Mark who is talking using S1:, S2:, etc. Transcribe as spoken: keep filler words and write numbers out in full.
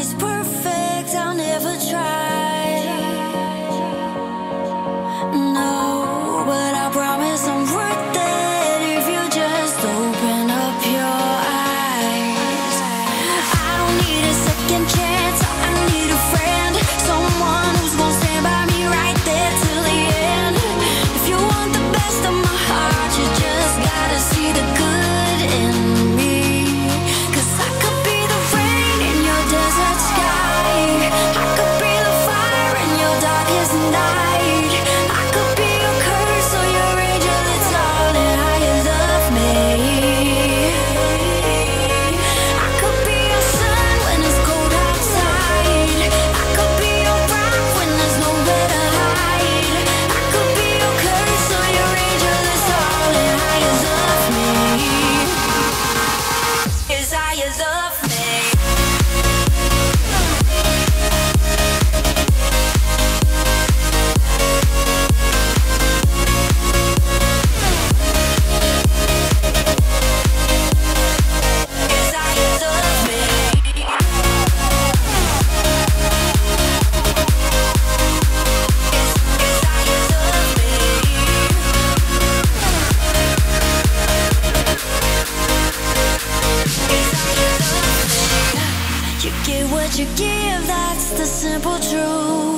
S1: nobody's perfect, I'll never try. No, but I promise I'm worth it if you just open up your eyes. I don't need a second chance, I need a friend, someone who's gonna stand by me right there till the end. If you want the best of my heart, you just gotta see the good in me. 'Cause I could be the rain in your desert sky, I could be the fire in your darkest night, I could be your curse or your angel, it's all in how you love me. I could be your sun when it's cold outside, I could be your rock when there's nowhere to hide, I could be your curse or your angel, it's all in how you love me. Is how you love me. You get what you give, that's the simple truth.